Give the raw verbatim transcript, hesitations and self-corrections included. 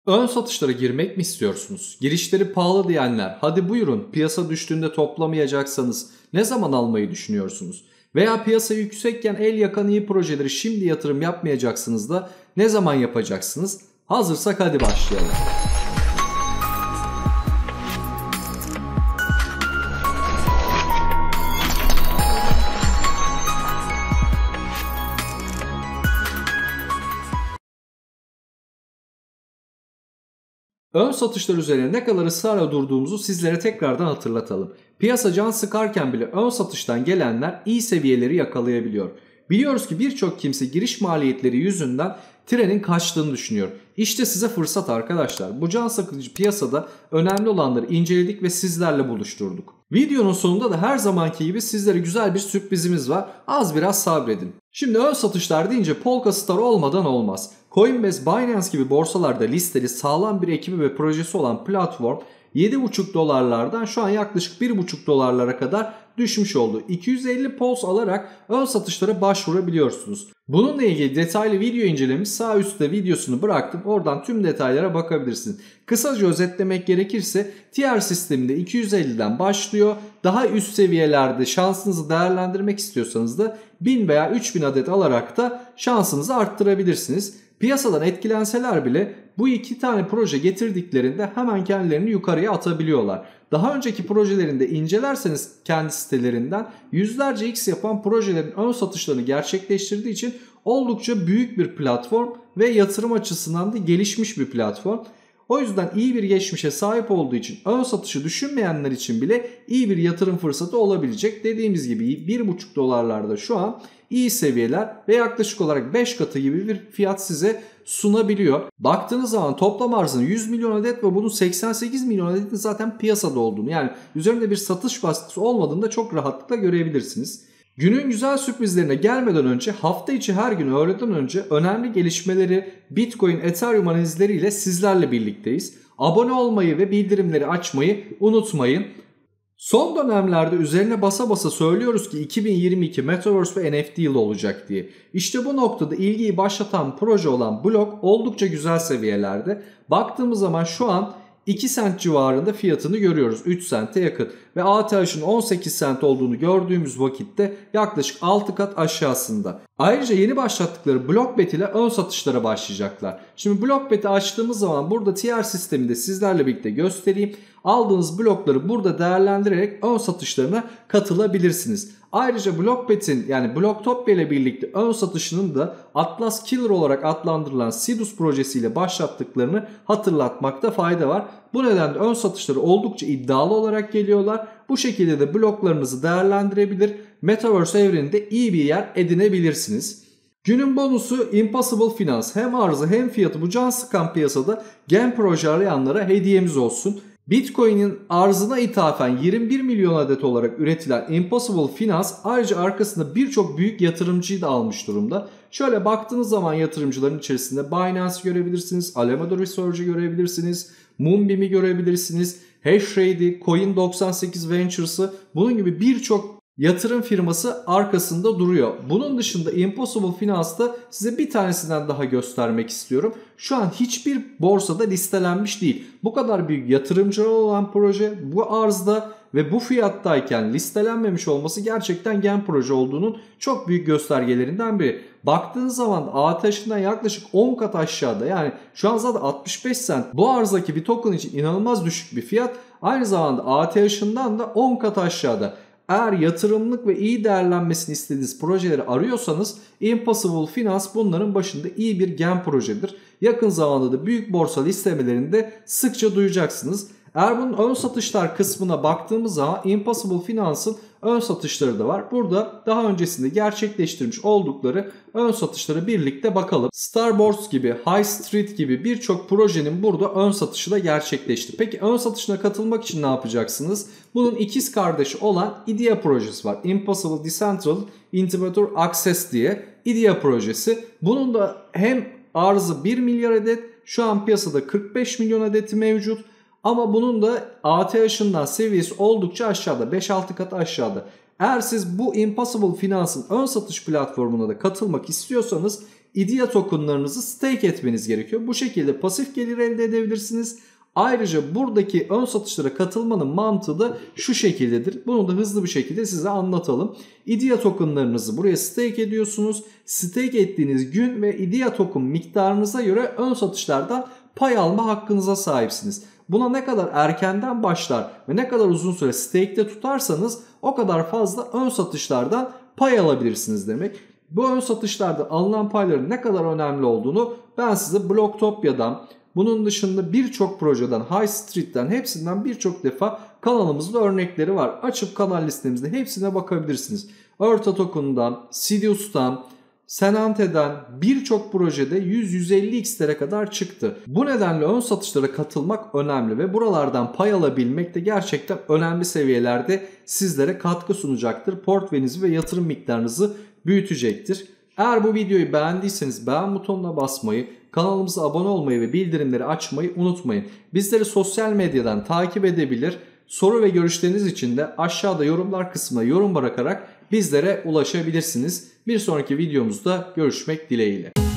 Ön satışlara girmek mi istiyorsunuz? Girişleri pahalı diyenler, hadi buyurun, piyasa düştüğünde toplamayacaksanız ne zaman almayı düşünüyorsunuz? Veya piyasa yüksekken el yakan iyi projeleri şimdi yatırım yapmayacaksınız da ne zaman yapacaksınız? Hazırsak hadi başlayalım. Ön satışlar üzerine ne kadar ısrarla durduğumuzu sizlere tekrardan hatırlatalım. Piyasa can sıkarken bile ön satıştan gelenler iyi seviyeleri yakalayabiliyor. Biliyoruz ki birçok kimse giriş maliyetleri yüzünden trenin kaçtığını düşünüyor. İşte size fırsat arkadaşlar. Bu can sıkıcı piyasada önemli olanları inceledik ve sizlerle buluşturduk. Videonun sonunda da her zamanki gibi sizlere güzel bir sürprizimiz var. Az biraz sabredin. Şimdi ön satışlar deyince Polkastar olmadan olmaz. Coinbase, Binance gibi borsalarda listeli sağlam bir ekibi ve projesi olan platform yedi buçuk dolarlardan şu an yaklaşık bir buçuk dolarlara kadar düşmüş oldu. iki yüz elli pols alarak ön satışlara başvurabiliyorsunuz. Bununla ilgili detaylı video incelemesi sağ üstte videosunu bıraktım. Oradan tüm detaylara bakabilirsiniz. Kısaca özetlemek gerekirse tier sisteminde iki yüz elliden başlıyor. Daha üst seviyelerde şansınızı değerlendirmek istiyorsanız da bin veya üç bin adet alarak da şansınızı arttırabilirsiniz. Piyasadan etkilenseler bile bu iki tane proje getirdiklerinde hemen kendilerini yukarıya atabiliyorlar. Daha önceki projelerinde incelerseniz kendi sitelerinden yüzlerce x yapan projelerin ön satışlarını gerçekleştirdiği için oldukça büyük bir platform ve yatırım açısından da gelişmiş bir platform. O yüzden iyi bir geçmişe sahip olduğu için ön satışı düşünmeyenler için bile iyi bir yatırım fırsatı olabilecek. Dediğimiz gibi bir buçuk dolarlarda şu an iyi seviyeler ve yaklaşık olarak beş katı gibi bir fiyat size sunabiliyor. Baktığınız zaman toplam arzın yüz milyon adet ve bunun seksen sekiz milyon adetin zaten piyasada olduğunu, yani üzerinde bir satış baskısı olmadığını da çok rahatlıkla görebilirsiniz. Günün güzel sürprizlerine gelmeden önce hafta içi her gün öğleden önce önemli gelişmeleri, Bitcoin, Ethereum analizleriyle sizlerle birlikteyiz. Abone olmayı ve bildirimleri açmayı unutmayın. Son dönemlerde üzerine basa basa söylüyoruz ki iki bin yirmi iki Metaverse ve N F T yılı olacak diye. İşte bu noktada ilgiyi başlatan proje olan Block oldukça güzel seviyelerde. Baktığımız zaman şu an iki sent civarında fiyatını görüyoruz. üç sente yakın. Ve A T H'ın on sekiz sent olduğunu gördüğümüz vakitte yaklaşık altı kat aşağısında. Ayrıca yeni başlattıkları Blockbet ile ön satışlara başlayacaklar. Şimdi Blockbet'i açtığımız zaman burada tier sisteminde sizlerle birlikte göstereyim. Aldığınız blokları burada değerlendirerek ön satışlarına katılabilirsiniz. Ayrıca Blockbet'in yani Blocktopia ile birlikte ön satışının da Atlas Killer olarak adlandırılan Sidus projesiyle başlattıklarını hatırlatmakta fayda var. Bu nedenle ön satışları oldukça iddialı olarak geliyorlar. Bu şekilde de bloklarınızı değerlendirebilir, Metaverse evreninde iyi bir yer edinebilirsiniz. Günün bonusu Impossible Finance. Hem arzı hem fiyatı bu can sıkan piyasada gen proje arayanlara hediyemiz olsun. Bitcoin'in arzına ithafen yirmi bir milyon adet olarak üretilen Impossible Finance ayrıca arkasında birçok büyük yatırımcıyı da almış durumda. Şöyle baktığınız zaman yatırımcıların içerisinde Binance görebilirsiniz, Alameda Research'ı görebilirsiniz, Moonbeam'i görebilirsiniz, Hashtrade'i, Coin doksan sekiz Ventures'ı, bunun gibi birçok yatırım firması arkasında duruyor. Bunun dışında Impossible Finance'da size bir tanesinden daha göstermek istiyorum. Şu an hiçbir borsada listelenmiş değil. Bu kadar büyük yatırımcılar olan proje bu arzda ve bu fiyattayken listelenmemiş olması gerçekten gen proje olduğunun çok büyük göstergelerinden biri. Baktığınız zaman A T H'ından yaklaşık on kat aşağıda, yani şu an zaten altmış beş sent bu arzdaki bir token için inanılmaz düşük bir fiyat. Aynı zamanda A T H'ından da on kat aşağıda. Eğer yatırımlık ve iyi değerlenmesini istediğiniz projeleri arıyorsanız Impossible Finance bunların başında iyi bir gen projedir. Yakın zamanda da büyük borsa listemelerinde sıkça duyacaksınız. Eğer bunun ön satışlar kısmına baktığımız zaman Impossible Finance'ın ön satışları da var. Burada daha öncesinde gerçekleştirmiş oldukları ön satışlara birlikte bakalım. Starboards gibi, High Street gibi birçok projenin burada ön satışı da gerçekleşti. Peki ön satışına katılmak için ne yapacaksınız? Bunun ikiz kardeşi olan IDEA projesi var. Impossible Decentral Integrator Access diye IDEA projesi. Bunun da hem arzı bir milyar adet, şu an piyasada kırk beş milyon adeti mevcut. Ama bunun da A T H'ından seviyesi oldukça aşağıda, beş altı kat aşağıda. Eğer siz bu Impossible Finance'ın ön satış platformuna da katılmak istiyorsanız I D E A tokenlarınızı stake etmeniz gerekiyor. Bu şekilde pasif gelir elde edebilirsiniz. Ayrıca buradaki ön satışlara katılmanın mantığı da şu şekildedir. Bunu da hızlı bir şekilde size anlatalım. I D E A tokenlarınızı buraya stake ediyorsunuz. Stake ettiğiniz gün ve I D E A token miktarınıza göre ön satışlardan pay alma hakkınıza sahipsiniz. Buna ne kadar erkenden başlar ve ne kadar uzun süre stake'te tutarsanız o kadar fazla ön satışlardan pay alabilirsiniz demek. Bu ön satışlarda alınan payların ne kadar önemli olduğunu ben size Blocktopya'dan, bunun dışında birçok projeden, High Street'ten, hepsinden birçok defa kanalımızda örnekleri var. Açıp kanal listemizde hepsine bakabilirsiniz. Eartha Token'dan, Sidius'tan, Senante'den birçok projede yüz yüz elli x'lere kadar çıktı. Bu nedenle ön satışlara katılmak önemli ve buralardan pay alabilmek de gerçekten önemli seviyelerde sizlere katkı sunacaktır. Portföyünüzü ve yatırım miktarınızı büyütecektir. Eğer bu videoyu beğendiyseniz beğen butonuna basmayı, kanalımıza abone olmayı ve bildirimleri açmayı unutmayın. Bizleri sosyal medyadan takip edebilir, soru ve görüşleriniz için de aşağıda yorumlar kısmına yorum bırakarak bizlere ulaşabilirsiniz. Bir sonraki videomuzda görüşmek dileğiyle.